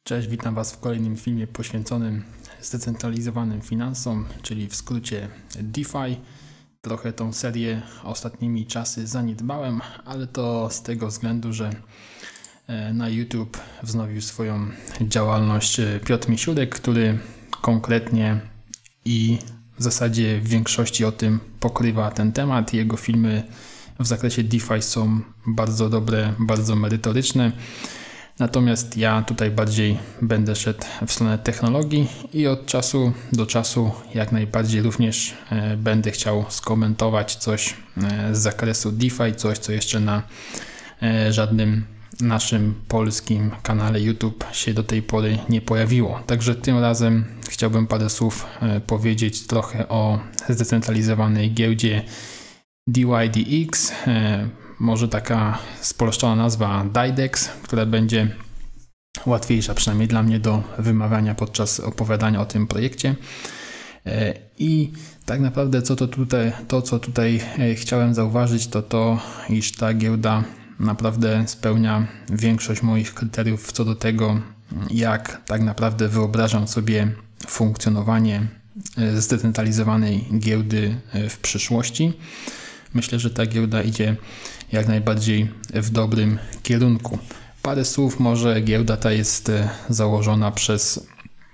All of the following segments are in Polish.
Cześć, witam Was w kolejnym filmie poświęconym zdecentralizowanym finansom, czyli w skrócie DeFi. Trochę tą serię ostatnimi czasy zaniedbałem, ale to z tego względu, że na YouTube wznowił swoją działalność Piotr Misiurek, który konkretnie i w zasadzie w większości o tym pokrywa ten temat. Jego filmy w zakresie DeFi są bardzo dobre, bardzo merytoryczne. Natomiast ja tutaj bardziej będę szedł w stronę technologii i od czasu do czasu jak najbardziej również będę chciał skomentować coś z zakresu DeFi, coś co jeszcze na żadnym naszym polskim kanale YouTube się do tej pory nie pojawiło. Także tym razem chciałbym parę słów powiedzieć trochę o zdecentralizowanej giełdzie DYDX. Może taka spolszczona nazwa DYDX, która będzie łatwiejsza, przynajmniej dla mnie, do wymawiania podczas opowiadania o tym projekcie. I tak naprawdę co tutaj chciałem zauważyć, to iż ta giełda naprawdę spełnia większość moich kryteriów co do tego, jak tak naprawdę wyobrażam sobie funkcjonowanie zdecentralizowanej giełdy w przyszłości. Myślę, że ta giełda idzie jak najbardziej w dobrym kierunku. Parę słów może. Giełda ta jest założona przez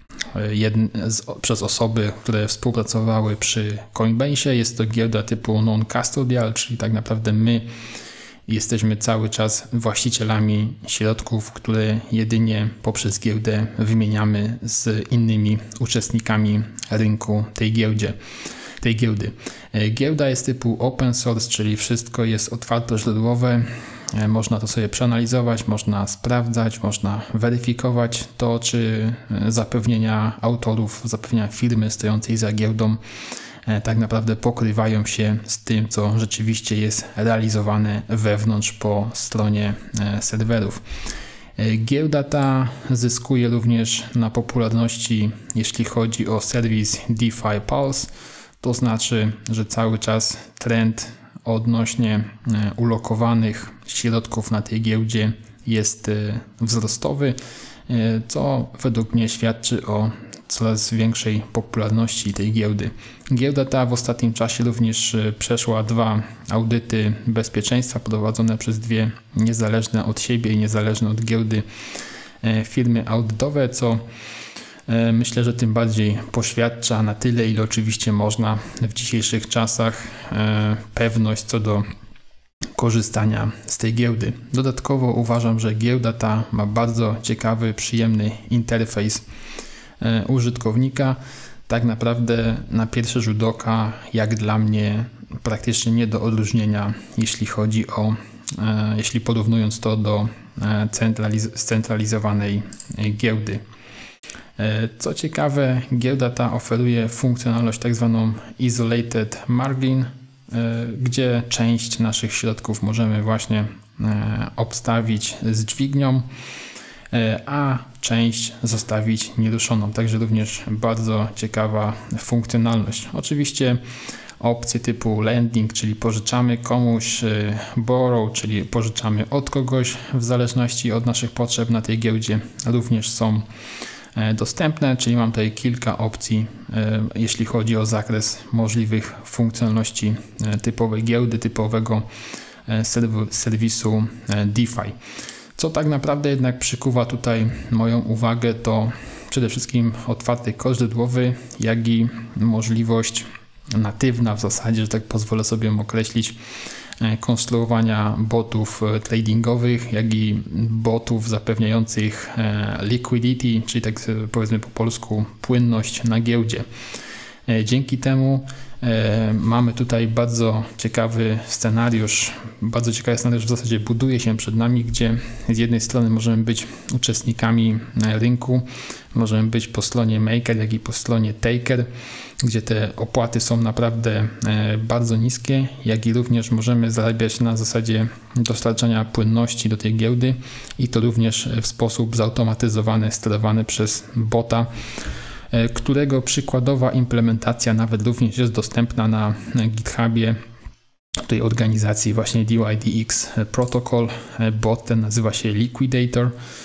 osoby, które współpracowały przy Coinbase. Jest to giełda typu non-custodial, czyli tak naprawdę my jesteśmy cały czas właścicielami środków, które jedynie poprzez giełdę wymieniamy z innymi uczestnikami rynku tej giełdy. Giełda jest typu open source, czyli wszystko jest otwartoźródłowe. Można to sobie przeanalizować, można sprawdzać, można weryfikować to, czy zapewnienia autorów, zapewnienia firmy stojącej za giełdą tak naprawdę pokrywają się z tym, co rzeczywiście jest realizowane wewnątrz po stronie serwerów. Giełda ta zyskuje również na popularności, jeśli chodzi o serwis DeFi Pulse. To znaczy, że cały czas trend odnośnie ulokowanych środków na tej giełdzie jest wzrostowy, co według mnie świadczy o coraz większej popularności tej giełdy. Giełda ta w ostatnim czasie również przeszła 2 audyty bezpieczeństwa prowadzone przez 2 niezależne od siebie i niezależne od giełdy firmy audytowe, co myślę, że tym bardziej poświadcza na tyle, ile oczywiście można w dzisiejszych czasach pewność co do korzystania z tej giełdy. Dodatkowo uważam, że giełda ta ma bardzo ciekawy, przyjemny interfejs użytkownika. Tak naprawdę na pierwszy rzut oka, jak dla mnie, praktycznie nie do odróżnienia, jeśli porównując to do scentralizowanej giełdy. Co ciekawe, giełda ta oferuje funkcjonalność tak zwaną Isolated Margin, gdzie część naszych środków możemy właśnie obstawić z dźwignią, a część zostawić nieruszoną. Także również bardzo ciekawa funkcjonalność. Oczywiście opcje typu lending, czyli pożyczamy komuś, borrow, czyli pożyczamy od kogoś w zależności od naszych potrzeb na tej giełdzie, również są dostępne, czyli mam tutaj kilka opcji, jeśli chodzi o zakres możliwych funkcjonalności typowej giełdy, typowego serwisu DeFi. Co tak naprawdę jednak przykuwa tutaj moją uwagę, to przede wszystkim otwarty kod źródłowy, jak i możliwość natywna w zasadzie, że tak pozwolę sobie ją określić, konstruowania botów tradingowych, jak i botów zapewniających liquidity, czyli tak powiedzmy po polsku płynność na giełdzie. Dzięki temu mamy tutaj bardzo ciekawy scenariusz. Bardzo ciekawy scenariusz w zasadzie buduje się przed nami, gdzie z jednej strony możemy być uczestnikami rynku, możemy być po stronie maker, jak i po stronie taker, gdzie te opłaty są naprawdę bardzo niskie, jak i również możemy zarabiać na zasadzie dostarczania płynności do tej giełdy i to również w sposób zautomatyzowany, sterowany przez bota, którego przykładowa implementacja nawet również jest dostępna na GitHubie tej organizacji właśnie DYDX Protocol. Bot ten nazywa się Liquidator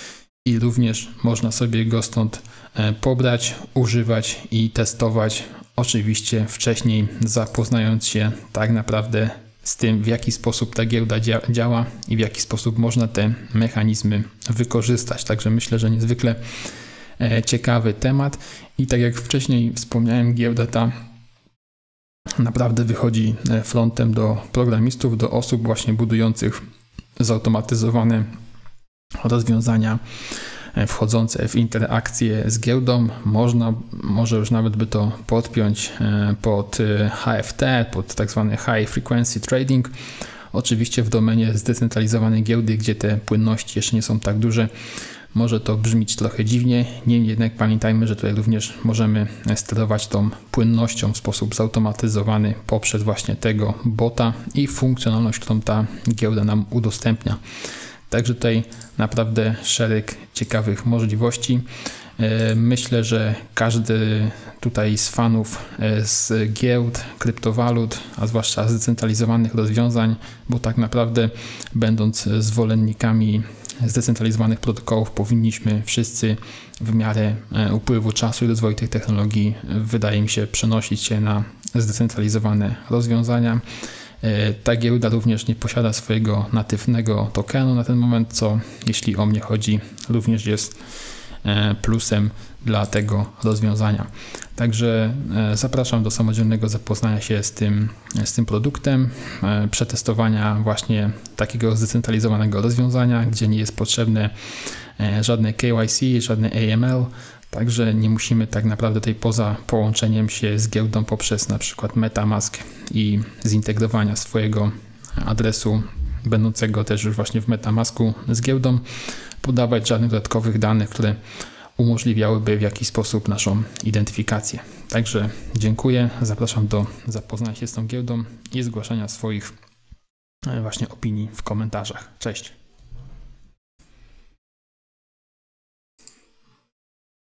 i również można sobie go stąd pobrać, używać i testować. Oczywiście wcześniej zapoznając się tak naprawdę z tym, w jaki sposób ta giełda działa i w jaki sposób można te mechanizmy wykorzystać. Także myślę, że niezwykle ciekawy temat i tak jak wcześniej wspomniałem, giełda ta naprawdę wychodzi frontem do programistów, do osób właśnie budujących zautomatyzowane rozwiązania wchodzące w interakcję z giełdą. Może już nawet by to podpiąć pod HFT, pod tak zwany High Frequency Trading. Oczywiście w domenie zdecentralizowanej giełdy, gdzie te płynności jeszcze nie są tak duże, może to brzmieć trochę dziwnie, niemniej jednak pamiętajmy, że tutaj również możemy sterować tą płynnością w sposób zautomatyzowany poprzez właśnie tego bota i funkcjonalność, którą ta giełda nam udostępnia. Także tutaj naprawdę szereg ciekawych możliwości. Myślę, że każdy tutaj z fanów z giełd, kryptowalut, a zwłaszcza zdecentralizowanych rozwiązań, bo tak naprawdę będąc zwolennikami zdecentralizowanych protokołów powinniśmy wszyscy w miarę upływu czasu i rozwoju tych technologii, wydaje mi się, przenosić się na zdecentralizowane rozwiązania. Ta giełda również nie posiada swojego natywnego tokenu na ten moment, co jeśli o mnie chodzi, również jest plusem dla tego rozwiązania. Także zapraszam do samodzielnego zapoznania się z tym produktem, przetestowania właśnie takiego zdecentralizowanego rozwiązania, gdzie nie jest potrzebne żadne KYC, żadne AML, także nie musimy tak naprawdę tutaj poza połączeniem się z giełdą poprzez na przykład MetaMask i zintegrowania swojego adresu będącego też już właśnie w MetaMasku z giełdą, podawać żadnych dodatkowych danych, które umożliwiałyby w jakiś sposób naszą identyfikację. Także dziękuję, zapraszam do zapoznania się z tą giełdą i zgłaszania swoich właśnie opinii w komentarzach. Cześć!